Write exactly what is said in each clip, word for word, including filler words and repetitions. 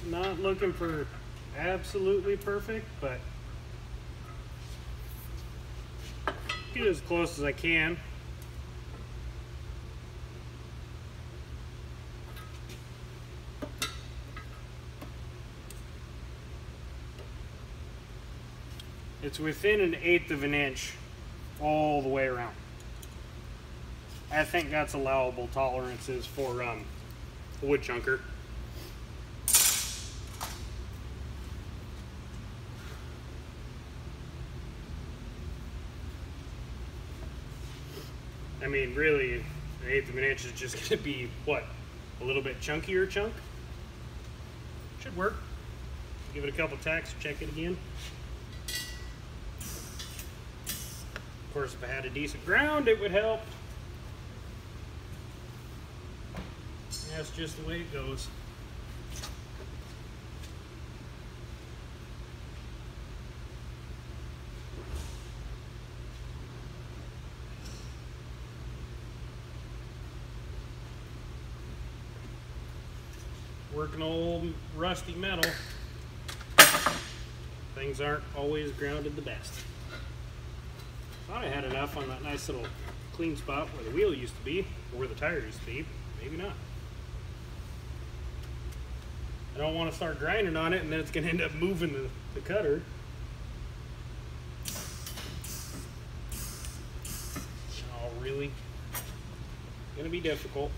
Not looking for absolutely perfect, but get as close as I can. It's within an eighth of an inch all the way around. I think that's allowable tolerances for um, a wood chunker. I mean, really, an eighth of an inch is just going to be, what, a little bit chunkier chunk? Should work. Give it a couple tacks, check it again. Of course, if I had a decent ground, it would help. That's just the way it goes. Working old rusty metal, things aren't always grounded the best. Thought I had enough on that nice little clean spot where the wheel used to be, or where the tire used to be. Maybe not. I don't want to start grinding on it and then it's going to end up moving the, the cutter. Oh, really? Going to be difficult.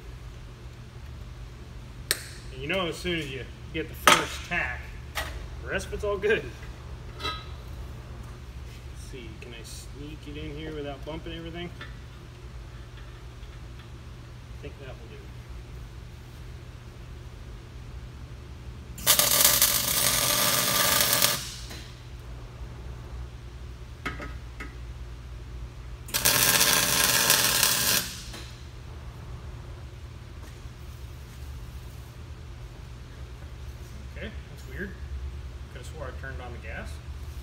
And you know, as soon as you get the first tack, the rest of it's all good. Let's see, can I sneak it in here without bumping everything? I think that will do. Okay, that's weird. Could have swore I turned on the gas.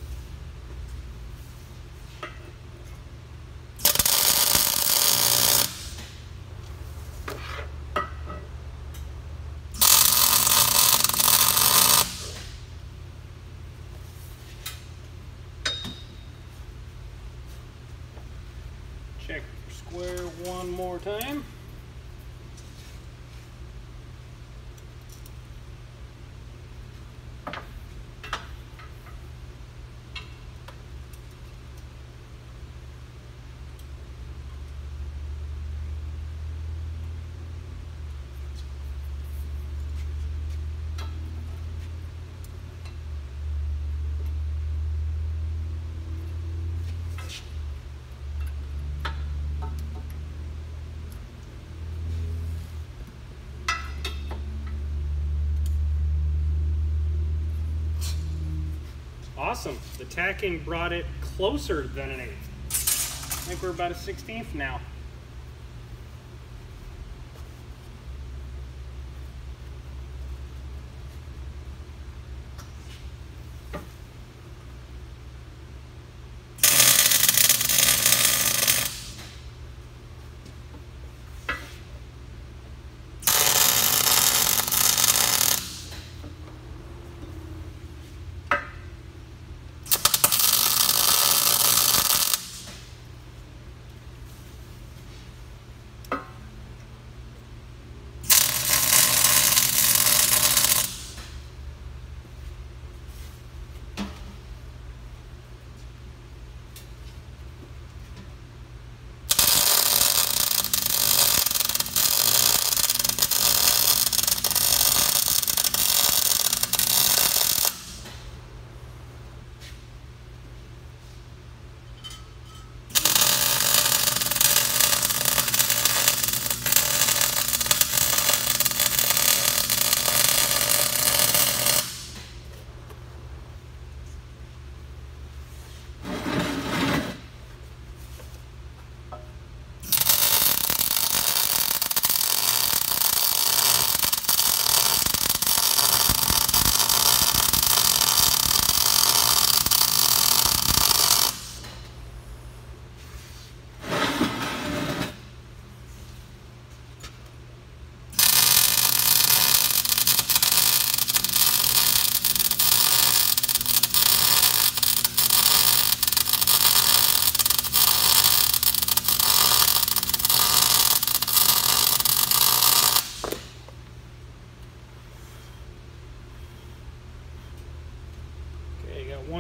Check for square one more time. Awesome. The tacking brought it closer than an eighth. I think we're about a sixteenth now.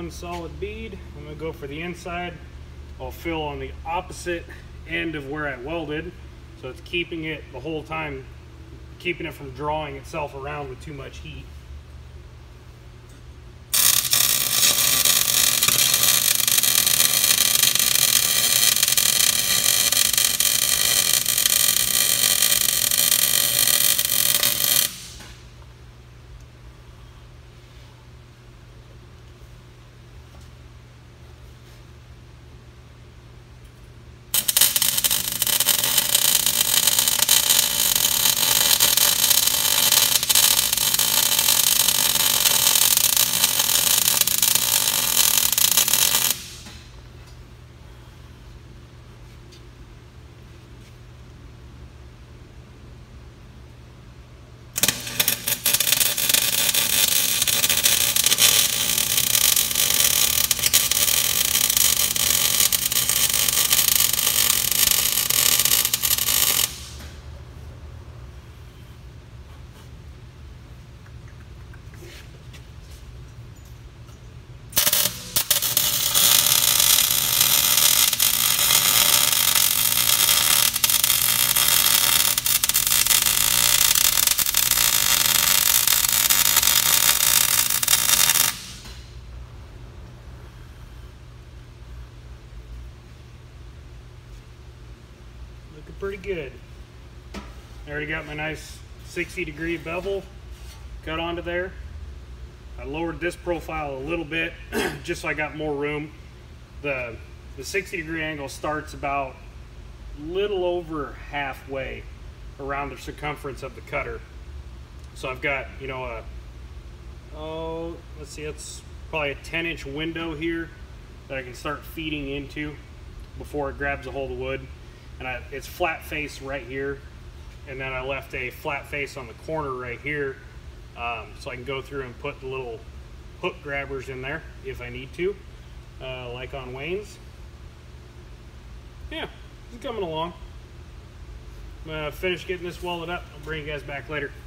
one solid bead. I'm gonna go for the inside. I'll fill on the opposite end of where I welded, so it's keeping it the whole time, keeping it from drawing itself around with too much heat. Looking pretty good. I already got my nice sixty degree bevel cut onto there. I lowered this profile a little bit just so I got more room. The, the sixty degree angle starts about a little over halfway around the circumference of the cutter. So I've got, you know, a, oh, let's see, it's probably a ten inch window here that I can start feeding into before it grabs a hold of wood. And I, it's flat face right here, and then I left a flat face on the corner right here, um, so I can go through and put the little hook grabbers in there if I need to, uh, like on Wayne's. Yeah, it's coming along. I'm gonna finish getting this welded up. I'll bring you guys back later.